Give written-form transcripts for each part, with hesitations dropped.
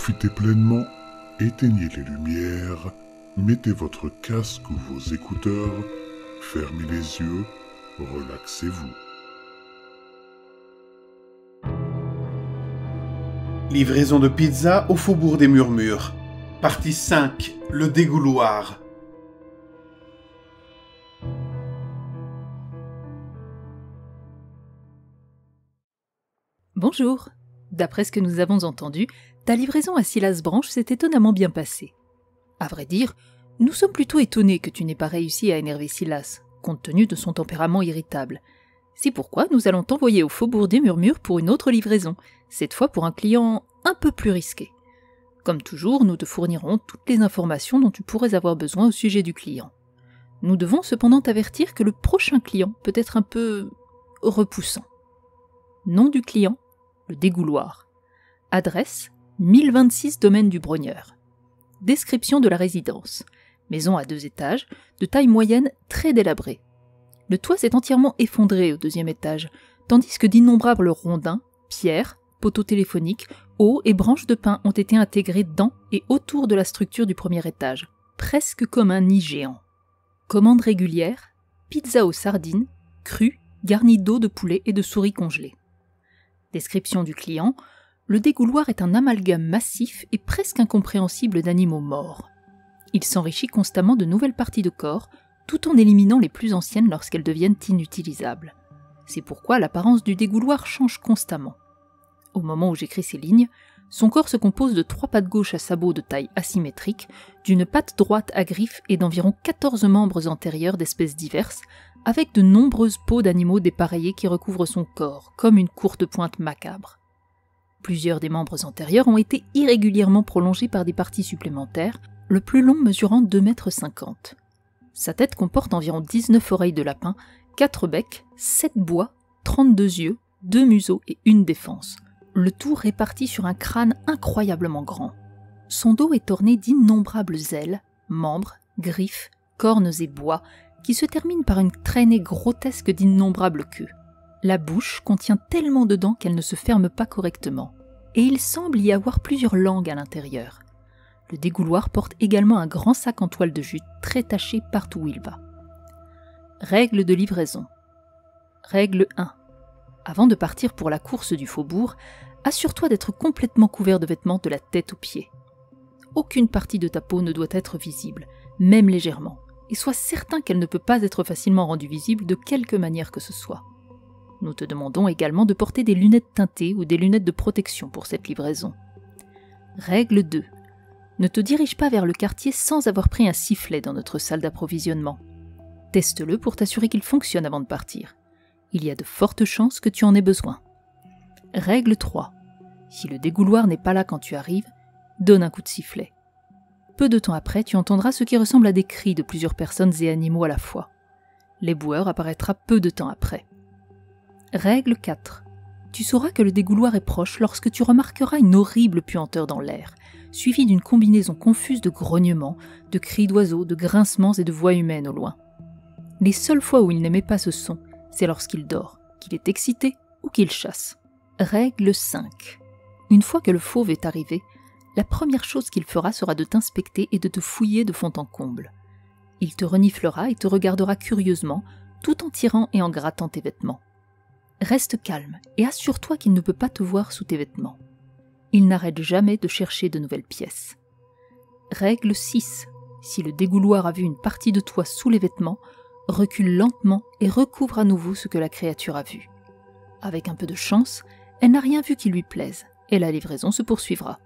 Profitez pleinement, éteignez les lumières, mettez votre casque ou vos écouteurs, fermez les yeux, relaxez-vous. Livraison de pizza au Faubourg des Murmures. Partie 5, le dégouloir. Bonjour. D'après ce que nous avons entendu, ta livraison à Silas Branch s'est étonnamment bien passée. À vrai dire, nous sommes plutôt étonnés que tu n'aies pas réussi à énerver Silas, compte tenu de son tempérament irritable. C'est pourquoi nous allons t'envoyer au Faubourg des Murmures pour une autre livraison, cette fois pour un client un peu plus risqué. Comme toujours, nous te fournirons toutes les informations dont tu pourrais avoir besoin au sujet du client. Nous devons cependant t'avertir que le prochain client peut être un peu repoussant. Nom du client, le dégouloir. Adresse, 1026 domaine du Brogneur. Description de la résidence. Maison à 2 étages, de taille moyenne très délabrée. Le toit s'est entièrement effondré au 2e étage, tandis que d'innombrables rondins, pierres, poteaux téléphoniques, eaux et branches de pin ont été intégrés dans et autour de la structure du 1er étage, presque comme un nid géant. Commande régulière, pizza aux sardines, crue, garnie d'eau de poulet et de souris congelées. Description du client, le dégouloir est un amalgame massif et presque incompréhensible d'animaux morts. Il s'enrichit constamment de nouvelles parties de corps, tout en éliminant les plus anciennes lorsqu'elles deviennent inutilisables. C'est pourquoi l'apparence du dégouloir change constamment. Au moment où j'écris ces lignes, son corps se compose de 3 pattes gauches à sabots de taille asymétrique, d'une patte droite à griffes et d'environ 14 membres antérieurs d'espèces diverses, avec de nombreuses peaux d'animaux dépareillés qui recouvrent son corps, comme une courte pointe macabre. Plusieurs des membres antérieurs ont été irrégulièrement prolongés par des parties supplémentaires, le plus long mesurant 2,50 m. Sa tête comporte environ 19 oreilles de lapin, 4 becs, 7 bois, 32 yeux, 2 museaux et 1 défense, le tout réparti sur un crâne incroyablement grand. Son dos est orné d'innombrables ailes, membres, griffes, cornes et bois, qui se terminent par une traînée grotesque d'innombrables queues. La bouche contient tellement de dents qu'elle ne se ferme pas correctement, et il semble y avoir plusieurs langues à l'intérieur. Le dégouloir porte également un grand sac en toile de jute très taché partout où il va. Règle de livraison. Règle 1. Avant de partir pour la course du faubourg, assure-toi d'être complètement couvert de vêtements de la tête aux pieds. Aucune partie de ta peau ne doit être visible, même légèrement, et sois certain qu'elle ne peut pas être facilement rendue visible de quelque manière que ce soit. Nous te demandons également de porter des lunettes teintées ou des lunettes de protection pour cette livraison. Règle 2. Ne te dirige pas vers le quartier sans avoir pris un sifflet dans notre salle d'approvisionnement. Teste-le pour t'assurer qu'il fonctionne avant de partir. Il y a de fortes chances que tu en aies besoin. Règle 3. Si le dégouloir n'est pas là quand tu arrives, donne un coup de sifflet. Peu de temps après, tu entendras ce qui ressemble à des cris de plusieurs personnes et animaux à la fois. L'éboueur apparaîtra peu de temps après. Règle 4. Tu sauras que le dégouloir est proche lorsque tu remarqueras une horrible puanteur dans l'air, suivie d'une combinaison confuse de grognements, de cris d'oiseaux, de grincements et de voix humaines au loin. Les seules fois où il n'émet pas ce son, c'est lorsqu'il dort, qu'il est excité ou qu'il chasse. Règle 5. Une fois que le fauve est arrivé, la première chose qu'il fera sera de t'inspecter et de te fouiller de fond en comble. Il te reniflera et te regardera curieusement, tout en tirant et en grattant tes vêtements. Reste calme et assure-toi qu'il ne peut pas te voir sous tes vêtements. Il n'arrête jamais de chercher de nouvelles pièces. Règle 6. Si le dégouloir a vu une partie de toi sous les vêtements, recule lentement et recouvre à nouveau ce que la créature a vu. Avec un peu de chance, elle n'a rien vu qui lui plaise, et la livraison se poursuivra.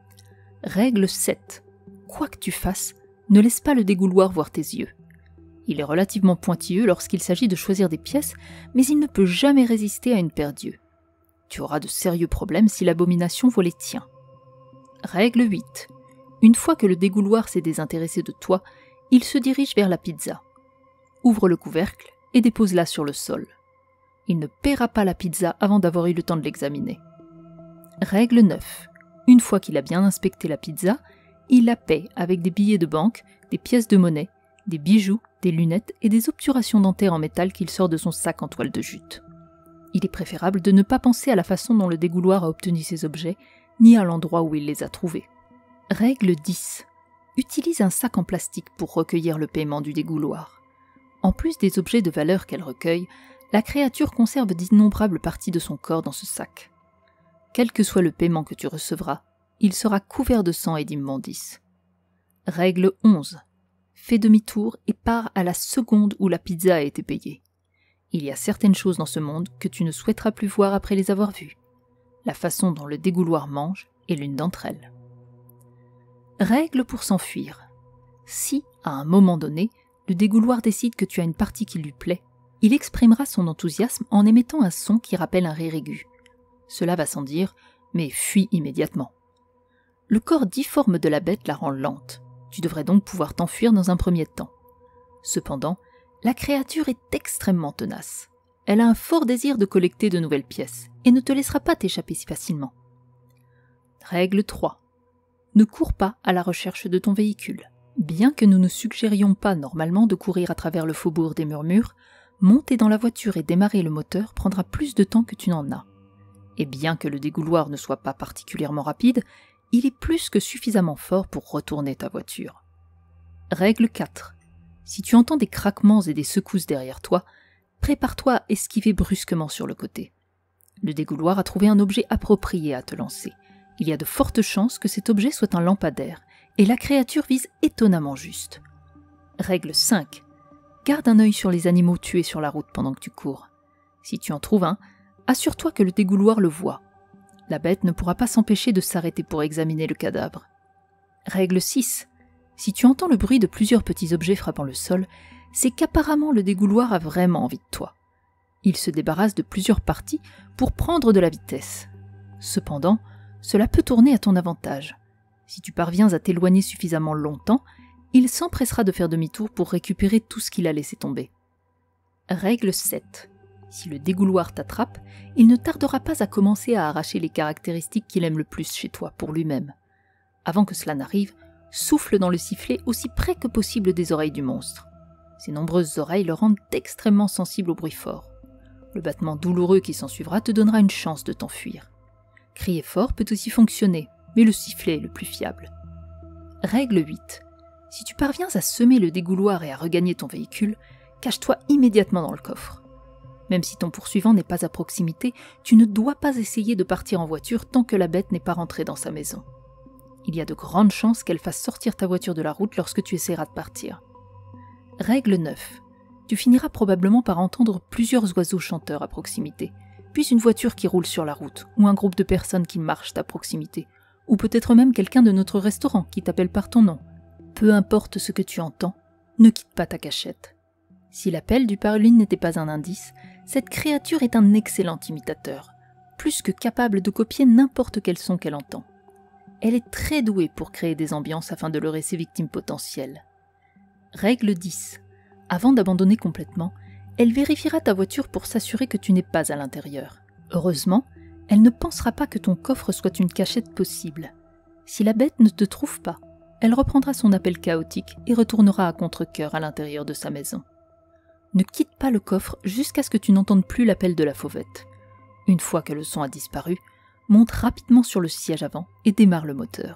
Règle 7. Quoi que tu fasses, ne laisse pas le dégouloir voir tes yeux. Il est relativement pointilleux lorsqu'il s'agit de choisir des pièces, mais il ne peut jamais résister à une paire d'yeux. Tu auras de sérieux problèmes si l'abomination voit les tiens. Règle 8. Une fois que le dégouloir s'est désintéressé de toi, il se dirige vers la pizza. Ouvre le couvercle et dépose-la sur le sol. Il ne paiera pas la pizza avant d'avoir eu le temps de l'examiner. Règle 9. Une fois qu'il a bien inspecté la pizza, il la paie avec des billets de banque, des pièces de monnaie, des bijoux, des lunettes et des obturations dentaires en métal qu'il sort de son sac en toile de jute. Il est préférable de ne pas penser à la façon dont le dégouloir a obtenu ces objets, ni à l'endroit où il les a trouvés. Règle 10. Utilise un sac en plastique pour recueillir le paiement du dégouloir. En plus des objets de valeur qu'elle recueille, la créature conserve d'innombrables parties de son corps dans ce sac. Quel que soit le paiement que tu recevras, il sera couvert de sang et d'immondices. Règle 11. Fais demi-tour et pars à la seconde où la pizza a été payée. Il y a certaines choses dans ce monde que tu ne souhaiteras plus voir après les avoir vues. La façon dont le dégouloir mange est l'une d'entre elles. Règle pour s'enfuir. Si, à un moment donné, le dégouloir décide que tu as une partie qui lui plaît, il exprimera son enthousiasme en émettant un son qui rappelle un rire aigu. Cela va sans dire, mais fuis immédiatement. Le corps difforme de la bête la rend lente. Tu devrais donc pouvoir t'enfuir dans un premier temps. Cependant, la créature est extrêmement tenace. Elle a un fort désir de collecter de nouvelles pièces et ne te laissera pas t'échapper si facilement. Règle 3. Ne cours pas à la recherche de ton véhicule. Bien que nous ne suggérions pas normalement de courir à travers le faubourg des Murmures, monter dans la voiture et démarrer le moteur prendra plus de temps que tu n'en as. Et bien que le dégouloir ne soit pas particulièrement rapide, il est plus que suffisamment fort pour retourner ta voiture. Règle 4. Si tu entends des craquements et des secousses derrière toi, prépare-toi à esquiver brusquement sur le côté. Le dégouloir a trouvé un objet approprié à te lancer. Il y a de fortes chances que cet objet soit un lampadaire, et la créature vise étonnamment juste. Règle 5. Garde un œil sur les animaux tués sur la route pendant que tu cours. Si tu en trouves un, assure-toi que le dégouloir le voit. La bête ne pourra pas s'empêcher de s'arrêter pour examiner le cadavre. Règle 6. Si tu entends le bruit de plusieurs petits objets frappant le sol, c'est qu'apparemment le dégouloir a vraiment envie de toi. Il se débarrasse de plusieurs parties pour prendre de la vitesse. Cependant, cela peut tourner à ton avantage. Si tu parviens à t'éloigner suffisamment longtemps, il s'empressera de faire demi-tour pour récupérer tout ce qu'il a laissé tomber. Règle 7. Si le dégouloir t'attrape, il ne tardera pas à commencer à arracher les caractéristiques qu'il aime le plus chez toi pour lui-même. Avant que cela n'arrive, souffle dans le sifflet aussi près que possible des oreilles du monstre. Ses nombreuses oreilles le rendent extrêmement sensible au bruit fort. Le battement douloureux qui s'ensuivra te donnera une chance de t'enfuir. Crier fort peut aussi fonctionner, mais le sifflet est le plus fiable. Règle 8. Si tu parviens à semer le dégouloir et à regagner ton véhicule, cache-toi immédiatement dans le coffre. Même si ton poursuivant n'est pas à proximité, tu ne dois pas essayer de partir en voiture tant que la bête n'est pas rentrée dans sa maison. Il y a de grandes chances qu'elle fasse sortir ta voiture de la route lorsque tu essaieras de partir. Règle 9. Tu finiras probablement par entendre plusieurs oiseaux chanteurs à proximité, puis une voiture qui roule sur la route, ou un groupe de personnes qui marchent à proximité, ou peut-être même quelqu'un de notre restaurant qui t'appelle par ton nom. Peu importe ce que tu entends, ne quitte pas ta cachette. Si l'appel du paruline n'était pas un indice, cette créature est un excellent imitateur, plus que capable de copier n'importe quel son qu'elle entend. Elle est très douée pour créer des ambiances afin de leurrer ses victimes potentielles. Règle 10. Avant d'abandonner complètement, elle vérifiera ta voiture pour s'assurer que tu n'es pas à l'intérieur. Heureusement, elle ne pensera pas que ton coffre soit une cachette possible. Si la bête ne te trouve pas, elle reprendra son appel chaotique et retournera à contre-cœur à l'intérieur de sa maison. Ne quitte pas le coffre jusqu'à ce que tu n'entendes plus l'appel de la fauvette. Une fois que le son a disparu, monte rapidement sur le siège avant et démarre le moteur.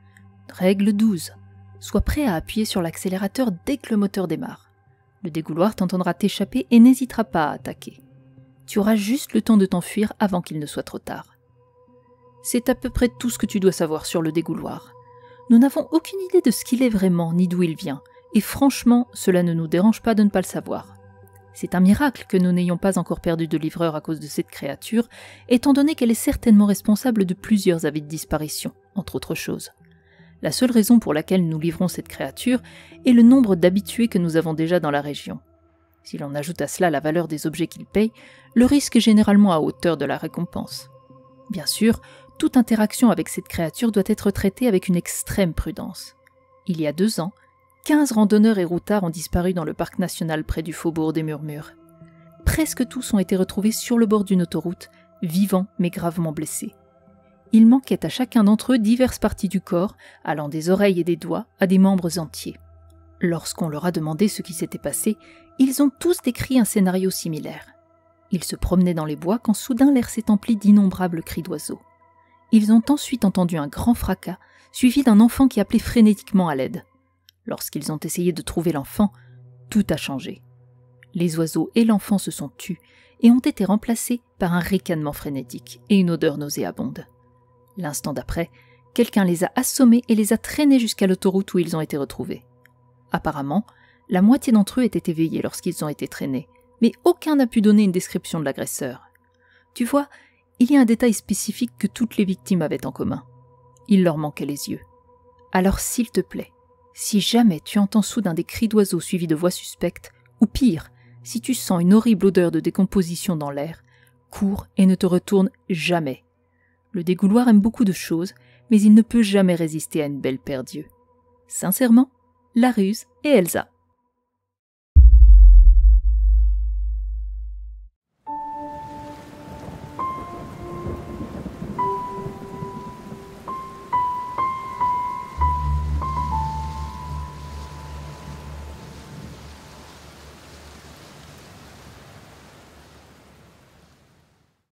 Règle 12. Sois prêt à appuyer sur l'accélérateur dès que le moteur démarre. Le dégouloir t'entendra t'échapper et n'hésitera pas à attaquer. Tu auras juste le temps de t'enfuir avant qu'il ne soit trop tard. C'est à peu près tout ce que tu dois savoir sur le dégouloir. Nous n'avons aucune idée de ce qu'il est vraiment ni d'où il vient, et franchement, cela ne nous dérange pas de ne pas le savoir. C'est un miracle que nous n'ayons pas encore perdu de livreur à cause de cette créature, étant donné qu'elle est certainement responsable de plusieurs avis de disparition, entre autres choses. La seule raison pour laquelle nous livrons cette créature est le nombre d'habitués que nous avons déjà dans la région. Si l'on ajoute à cela la valeur des objets qu'ils payent, le risque est généralement à hauteur de la récompense. Bien sûr, toute interaction avec cette créature doit être traitée avec une extrême prudence. Il y a 2 ans, 15 randonneurs et routards ont disparu dans le parc national près du faubourg des Murmures. Presque tous ont été retrouvés sur le bord d'une autoroute, vivants mais gravement blessés. Il manquait à chacun d'entre eux diverses parties du corps, allant des oreilles et des doigts à des membres entiers. Lorsqu'on leur a demandé ce qui s'était passé, ils ont tous décrit un scénario similaire. Ils se promenaient dans les bois quand soudain l'air s'est empli d'innombrables cris d'oiseaux. Ils ont ensuite entendu un grand fracas, suivi d'un enfant qui appelait frénétiquement à l'aide. Lorsqu'ils ont essayé de trouver l'enfant, tout a changé. Les oiseaux et l'enfant se sont tus et ont été remplacés par un ricanement frénétique et une odeur nauséabonde. L'instant d'après, quelqu'un les a assommés et les a traînés jusqu'à l'autoroute où ils ont été retrouvés. Apparemment, la moitié d'entre eux étaient éveillés lorsqu'ils ont été traînés, mais aucun n'a pu donner une description de l'agresseur. Tu vois, il y a un détail spécifique que toutes les victimes avaient en commun. Il leur manquait les yeux. Alors s'il te plaît, si jamais tu entends soudain des cris d'oiseaux suivis de voix suspectes, ou pire, si tu sens une horrible odeur de décomposition dans l'air, cours et ne te retourne jamais. Le dégouloir aime beaucoup de choses, mais il ne peut jamais résister à une belle paire d'yeux. Sincèrement, La Ruse et Elsa.